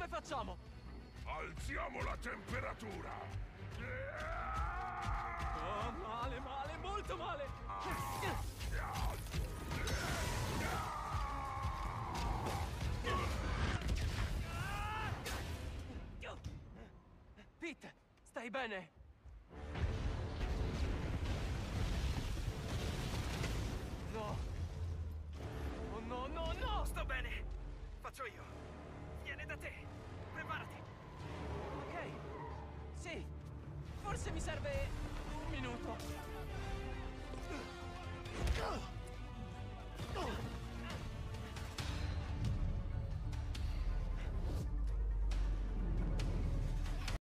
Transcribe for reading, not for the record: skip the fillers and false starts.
Come facciamo? Alziamo la temperatura! Oh, male, male, molto male! Pete, stai bene? No! Oh no, no, no! Sto bene! Faccio io! Viene da te! Preparati! Ok, sì, forse mi serve un minuto.